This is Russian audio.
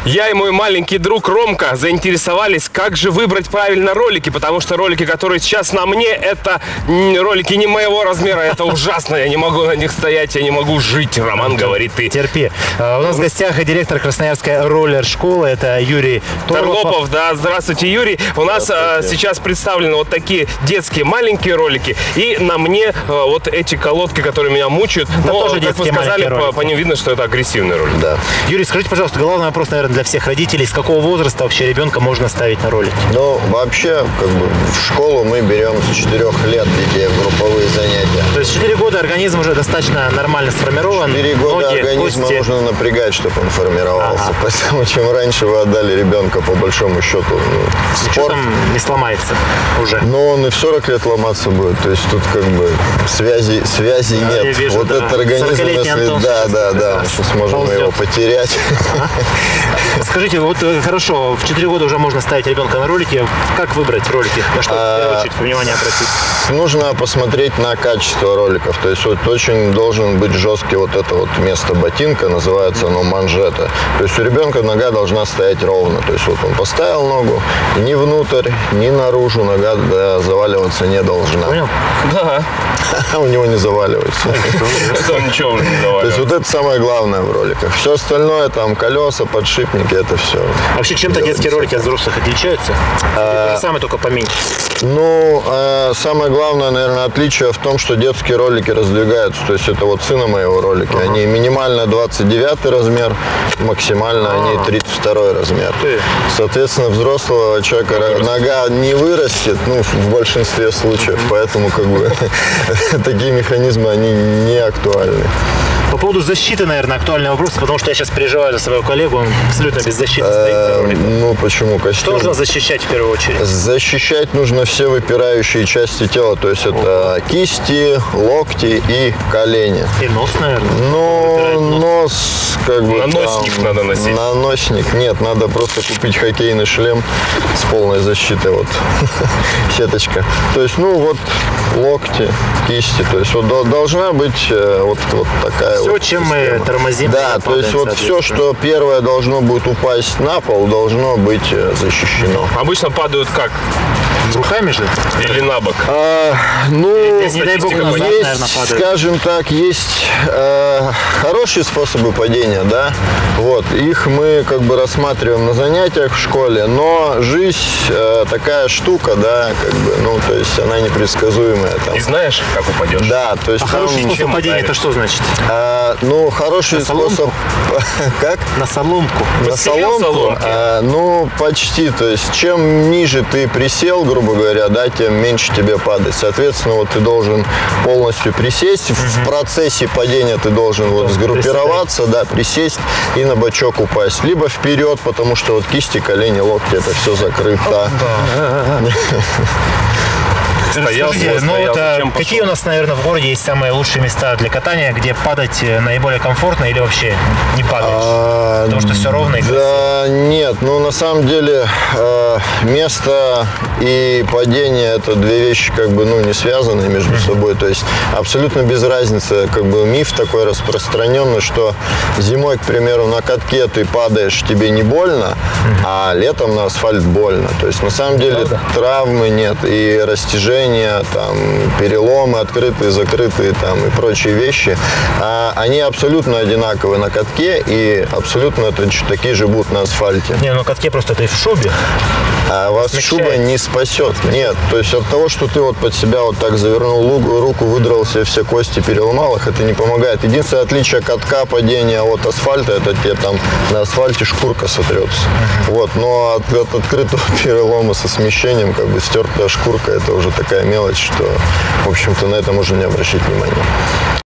Я и мой маленький друг Ромка заинтересовались, как же выбрать правильно ролики, потому что ролики, которые сейчас на мне, это ролики не моего размера, это ужасно, я не могу на них стоять, я не могу жить, Роман говорит ты. Терпи. У нас в гостях директор Красноярской роллер-школы, это Юрий Торлопов. Да, здравствуйте, Юрий. У нас сейчас представлены вот такие детские маленькие ролики, и на мне вот эти колодки, которые меня мучают, это но, тоже как вы сказали, по ним видно, что это агрессивный ролик. Да. Юрий, скажите, пожалуйста, главный вопрос, наверное, для всех родителей, с какого возраста вообще ребенка можно ставить на ролики? Ну, вообще, как бы в школу мы берем с 4 лет детей в групповые занятия. То есть 4 года организм уже достаточно нормально сформирован. 4 года ноги, организма кости. нужно напрягать, чтобы он формировался. Ага. Поэтому чем раньше вы отдали ребенка, по большому счету, в спорт, там не сломается уже. но он и в 40 лет ломаться будет. То есть тут как бы связи нет. Я вижу, вот да. этот организм, если Антон, да, сейчас можем его потерять. Скажите, вот хорошо, в 4 года уже можно ставить ребенка на ролики. Как выбрать ролики? На что в первую очередь внимание обратить? Нужно посмотреть на качество роликов. То есть вот очень должен быть жесткий вот это вот место ботинка, называется оно манжета. То есть у ребенка нога должна стоять ровно. То есть вот он поставил ногу, ни внутрь, ни наружу нога заваливаться не должна. Понял? Да. У него не заваливается. Это ничего уже не заваливается. То есть вот это самое главное в роликах. Все остальное, там колеса, подшипники, это все. Вообще чем-то детские ролики от взрослых отличаются? Самые только поменьше. Ну, самое главное, наверное, отличие в том, что детские ролики раздвигаются. То есть это вот сына моего ролики. Они минимально 29 размер, максимально они 32 размер. Соответственно, взрослого человека нога не вырастет, ну, в большинстве случаев. Поэтому как бы такие механизмы, они не актуальны. По поводу защиты, наверное, актуальный вопрос, потому что я сейчас переживаю за своего коллегу, он абсолютно без защиты стоит. Ну, почему? Костюм. Что нужно защищать в первую очередь? Защищать нужно все выпирающие части тела, то есть это кисти, локти и колени. И нос, наверное? Ну, нос, как бы наносник там, надо носить. Наносник, нет, надо просто купить хоккейный шлем с полной защитой, вот, сеточка. То есть, ну, вот, локти, кисти, то есть вот должна быть вот такая все, вот чем система. мы тормозим. Да, то есть вот все, что первое должно будет упасть на пол, должно быть защищено. Обычно падают как? Руками же? Или на бок? Ну, не дай бог, назад, есть, наверное, падает. скажем так, есть хорошие способы падения, да, вот, их мы как бы рассматриваем на занятиях в школе, но жизнь такая штука, да, как бы, ну, то есть она непредсказуемая. Там. И знаешь, как упадешь? Да, то есть Хороший способ падения, это что значит? Ну, хороший способ... Как? На соломку. На соломку? Ну, почти. То есть, чем ниже ты присел, грубо говоря, да, тем меньше тебе падать. Соответственно, вот ты должен полностью присесть. В процессе падения ты должен вот сгруппироваться, да, присесть и на бочок упасть. Либо вперед, потому что вот кисти, колени, локти, это все закрыто. Скажите, ну вот, какие у нас, наверное, в городе есть самые лучшие места для катания, где падать наиболее комфортно или вообще не падаешь? Потому что все ровно и красиво. Да, нет, ну на самом деле место и падение — это две вещи как бы, ну, не связанные между собой. То есть абсолютно без разницы, как бы миф такой распространенный, что зимой, к примеру, на катке ты падаешь, тебе не больно, а летом на асфальт больно. То есть на самом деле травмы нет и растяжения, там, переломы открытые, закрытые там, и прочие вещи, они абсолютно одинаковые на катке и абсолютно такие же будут на асфальте. Не, ну на катке просто ты в шубе. А вас шуба не спасет. Нет, то есть от того, что ты вот под себя вот так завернул руку, выдрал себе все кости, переломал их, это не помогает. Единственное отличие катка падения от асфальта, это тебе там на асфальте шкурка сотрется. Вот, но от открытого перелома со смещением, как бы стертая шкурка, это уже такая мелочь, что, в общем-то, на это можно не обращать внимания.